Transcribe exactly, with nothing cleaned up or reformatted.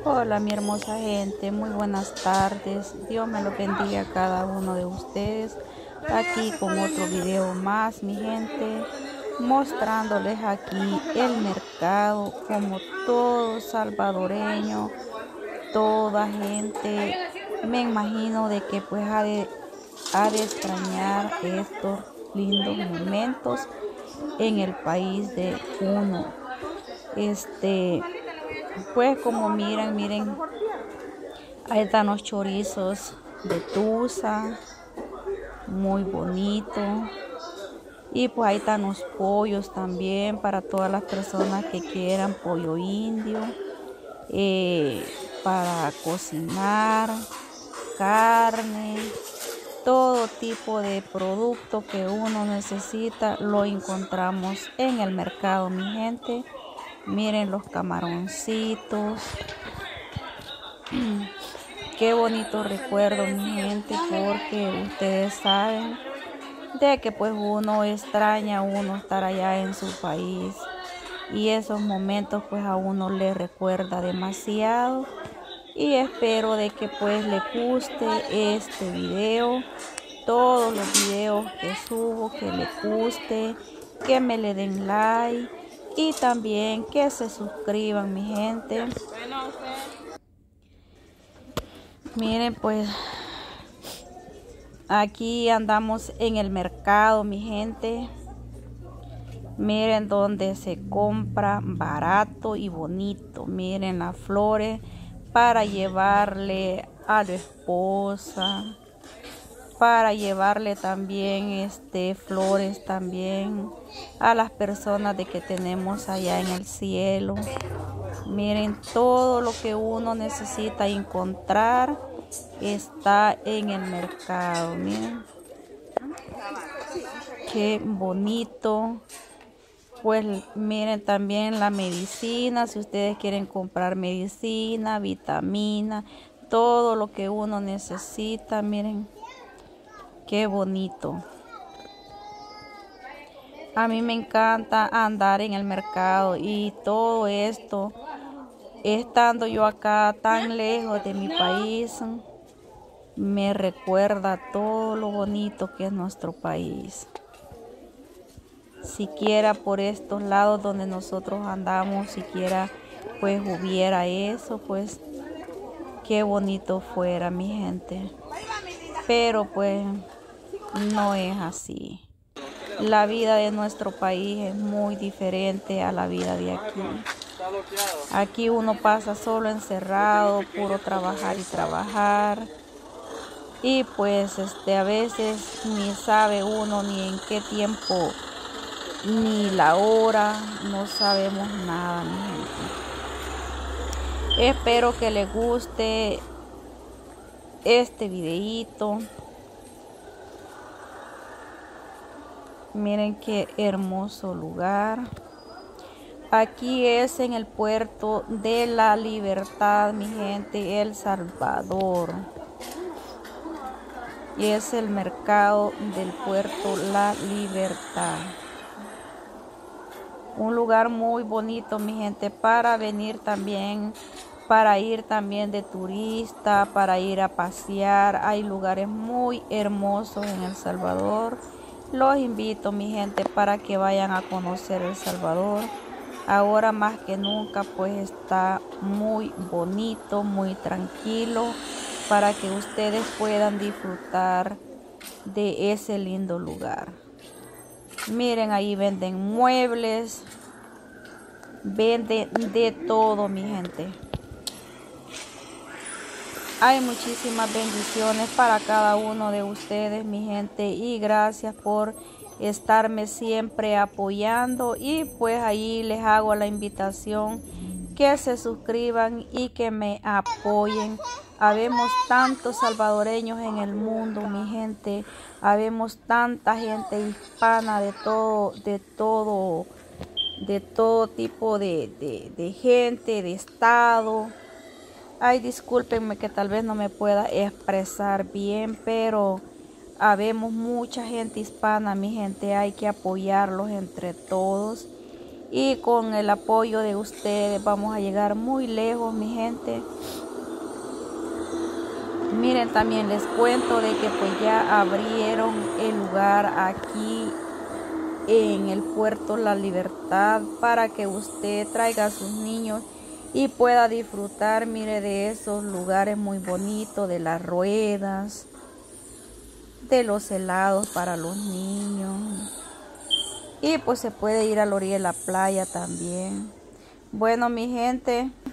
Hola mi hermosa gente, muy buenas tardes. Dios me lo bendiga a cada uno de ustedes. Aquí con otro video más, mi gente, mostrándoles aquí el mercado como todo salvadoreño, toda gente. Me imagino de que pues ha de, ha de extrañar estos lindos momentos en el país de uno. Este, pues como miran, miren. Ahí están los chorizos de Tusa, muy bonito. Y pues ahí están los pollos también para todas las personas que quieran pollo indio, eh, para cocinar, carne, todo tipo de producto que uno necesita lo encontramos en el mercado, mi gente. Miren los camaroncitos. Qué bonito recuerdo, mi gente, porque ustedes saben de que pues uno extraña uno estar allá en su país y esos momentos pues a uno le recuerda demasiado. Y espero de que pues le guste este video, todos los videos que subo, que le guste, que me le den like y también que se suscriban, mi gente. Miren pues aquí andamos en el mercado, mi gente. Miren donde se compra barato y bonito. Miren las flores para llevarle a la esposa, para llevarle también este flores también a las personas de que tenemos allá en el cielo. Miren todo lo que uno necesita encontrar está en el mercado. Miren qué bonito. Pues miren también la medicina, si ustedes quieren comprar medicina, vitamina, todo lo que uno necesita. Miren qué bonito. A mí me encanta andar en el mercado y todo esto, estando yo acá tan lejos de mi país, me recuerda todo lo bonito que es nuestro país. Siquiera por estos lados donde nosotros andamos, siquiera pues hubiera eso, pues qué bonito fuera, mi gente. Pero pues no es así. La vida de nuestro país es muy diferente a la vida de aquí. Aquí uno pasa solo encerrado, puro trabajar y trabajar. Y pues este a veces ni sabe uno ni en qué tiempo, ni la hora, no sabemos nada, mi gente. Espero que les guste este videíto. Miren qué hermoso lugar. Aquí es en el puerto de La Libertad, mi gente, El Salvador. Y es el mercado del puerto La Libertad. Un lugar muy bonito, mi gente, para venir también, para ir también de turista, para ir a pasear. Hay lugares muy hermosos en El Salvador. Los invito, mi gente, para que vayan a conocer El Salvador. Ahora más que nunca, pues está muy bonito, muy tranquilo, para que ustedes puedan disfrutar de ese lindo lugar. Miren, ahí venden muebles, venden de todo, mi gente. Hay muchísimas bendiciones para cada uno de ustedes, mi gente, y gracias por estarme siempre apoyando. Y pues ahí les hago la invitación que se suscriban y que me apoyen. Habemos tantos salvadoreños en el mundo, mi gente. Habemos tanta gente hispana de todo, de todo, de todo tipo de, de, de gente, de estado. Ay, discúlpenme que tal vez no me pueda expresar bien, pero habemos mucha gente hispana, mi gente. Hay que apoyarlos entre todos. y con el apoyo de ustedes vamos a llegar muy lejos, mi gente. Miren, también les cuento de que pues ya abrieron el lugar aquí en el puerto La Libertad para que usted traiga a sus niños y pueda disfrutar, mire, de esos lugares muy bonitos, de las ruedas, de los helados para los niños. Y pues se puede ir a la orilla de la playa también. Bueno, mi gente,